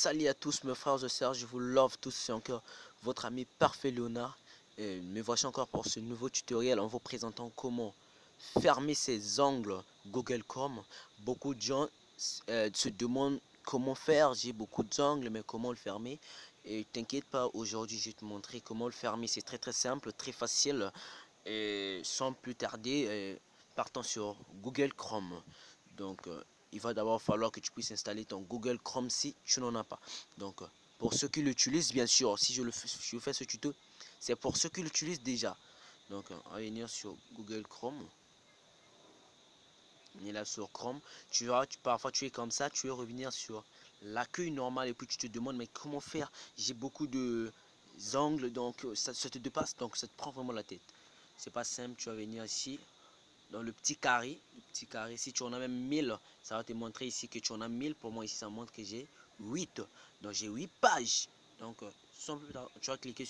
Salut à tous mes frères et sœurs, je vous love tous, c'est encore votre ami parfait Léonard. Et me voici encore pour ce nouveau tutoriel en vous présentant comment fermer ses ongles Google Chrome. Beaucoup de gens se demandent comment faire, j'ai beaucoup d'ongles mais comment le fermer. Et t'inquiète pas, aujourd'hui je vais te montrer comment le fermer, c'est très simple, très facile. Et sans plus tarder, partons sur Google Chrome. Donc il va d'abord falloir que tu puisses installer ton Google Chrome si tu n'en as pas. Donc pour ceux qui l'utilisent, bien sûr, si je fais ce tuto, c'est pour ceux qui l'utilisent déjà. Donc on va venir sur Google Chrome. On est là sur Chrome. Tu verras, parfois tu es comme ça, tu veux revenir sur l'accueil normal et puis tu te demandes mais comment faire? J'ai beaucoup de angles, donc ça te dépasse, donc ça te prend vraiment la tête. C'est pas simple, tu vas venir ici dans le petit carré, si tu en as même 1000, ça va te montrer ici que tu en as 1000. Pour moi ici ça montre que j'ai 8, donc j'ai 8 pages. Donc tu vas cliquer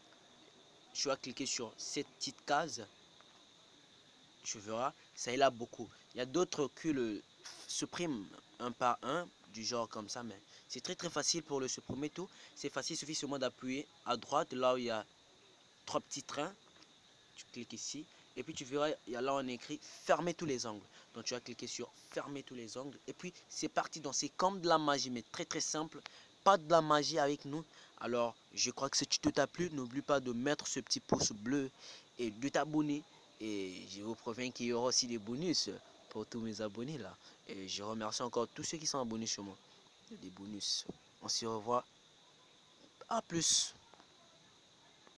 sur cette petite case, tu verras, ça est là beaucoup. Il y a d'autres qui le suppriment un par un, du genre comme ça, mais c'est très facile pour le supprimer tout. C'est facile, il suffit seulement d'appuyer à droite, là où il y a 3 petits trains. Tu cliques ici et puis tu verras, il y a là on écrit fermer tous les angles. Donc tu vas cliquer sur fermer tous les angles et puis c'est parti. Donc c'est comme de la magie, mais très simple, pas de la magie avec nous. Alors je crois que ce tuto t'a plu, n'oublie pas de mettre ce petit pouce bleu et de t'abonner. Et je vous préviens qu'il y aura aussi des bonus pour tous mes abonnés là. Et je remercie encore tous ceux qui sont abonnés sur moi. Il y a des bonus. On se revoit, à plus.